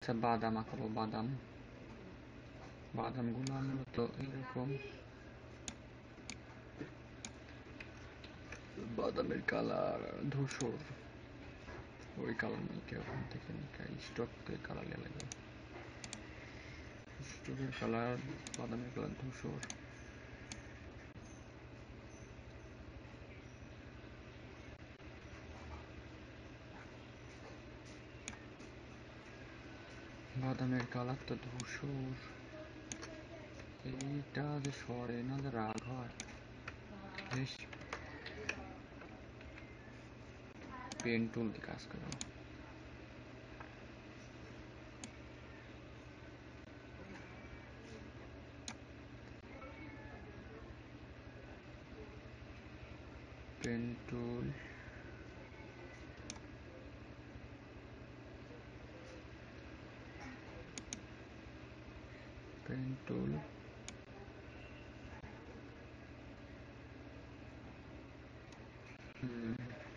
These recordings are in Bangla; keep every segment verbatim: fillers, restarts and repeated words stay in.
আচ্ছা বাদাম আঁকাবো। বাদাম বাদামগুলো মূলত এরকম, বাদামের কালার ধূসর, ওই কালার নিতে ওখান থেকে স্টক কালার লাগবে। স্টকের কালার বাদামের কালার ধূসর। বাদামের কালার তো ধূসর, এইটা যে সরে না যে রাগ হয়। বেশ পেন টুল দিয়ে কাজ করো। পেন টুল, পেন টুল, হুম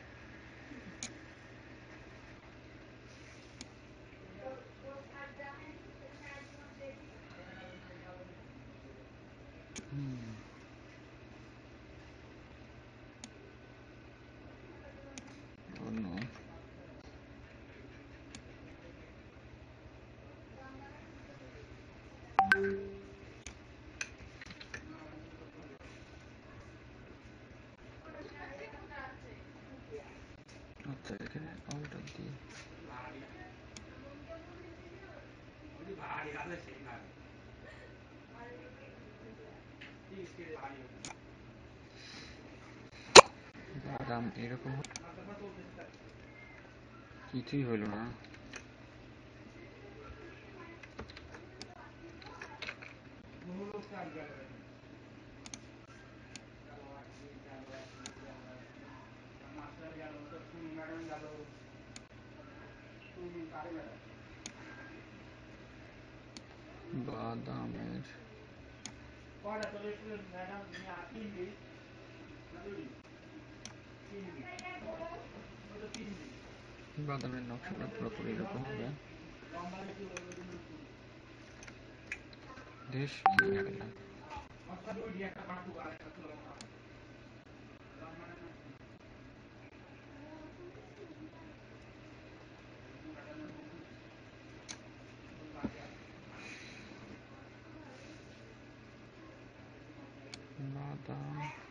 হুম অন্য আচ্ছা এখানে অল্টার দিয়ে বাদাম এরকম কিছুই হইল না। বাদামের বাদামের নকশাটা পুরোপুরি এরকম হবে। দেশ বাদাম